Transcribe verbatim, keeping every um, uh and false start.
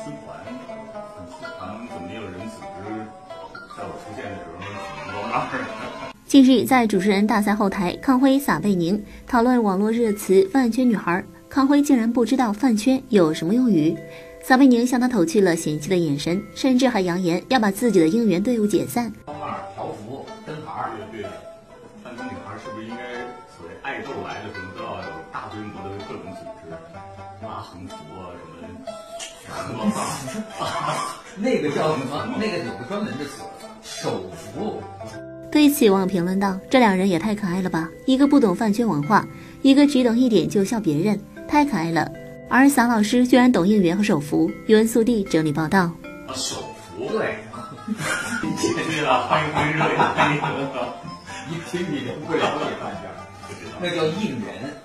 丝团，丝团怎么也有人组织，在我出现的时候怎么到那儿？ 近日，在主持人大赛后台，康辉撒贝宁讨论网络热词“饭圈女孩”，康辉竟然不知道饭圈有什么用语。撒贝宁向他投去了嫌弃的眼神，甚至还扬言要把自己的应援队伍解散。 号码、条幅、灯牌， 对对，饭圈女孩是不是应该所谓爱豆来的时候都要有大规模的各种组织，拉横幅啊什么什么？ 那个叫什么？那个有个专门的词，手幅。 对此，网友评论道：“这两人也太可爱了吧！一个不懂饭圈文化，一个只懂一点就笑别人，太可爱了。”而撒老师居然懂应援和手幅。语文速递整理报道。 啊，手幅对， 对了，欢迎欢迎热烈欢迎！ 一听你就不了解饭圈，那叫应援。